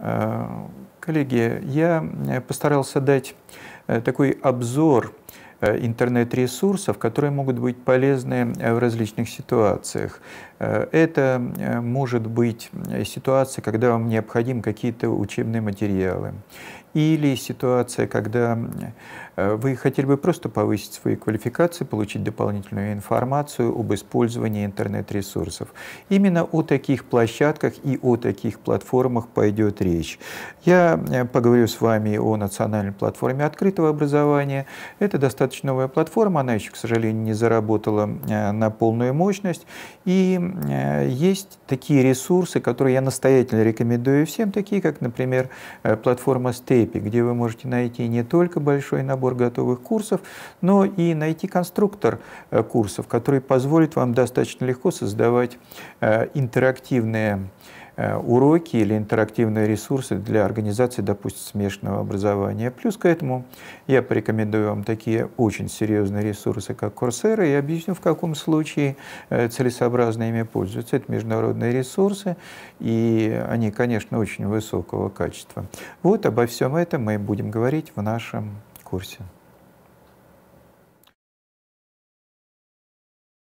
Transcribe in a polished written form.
Коллеги, я постарался дать такой обзор интернет-ресурсов, которые могут быть полезны в различных ситуациях. Это может быть ситуация, когда вам необходимы какие-то учебные материалы, или ситуация, когда вы хотели бы просто повысить свои квалификации, получить дополнительную информацию об использовании интернет-ресурсов. Именно о таких площадках и о таких платформах пойдет речь. Я поговорю с вами о национальной платформе открытого образования. Это достаточно новая платформа, она еще, к сожалению, не заработала на полную мощность. И есть такие ресурсы, которые я настоятельно рекомендую всем, такие как, например, платформа Stepy, где вы можете найти не только большой набор готовых курсов, но и найти конструктор курсов, который позволит вам достаточно легко создавать интерактивные уроки или интерактивные ресурсы для организации, допустим, смешанного образования. Плюс к этому я порекомендую вам такие очень серьезные ресурсы, как Coursera, и объясню, в каком случае целесообразно ими пользоваться. Это международные ресурсы, и они, конечно, очень высокого качества. Вот обо всем этом мы будем говорить в нашем курсе.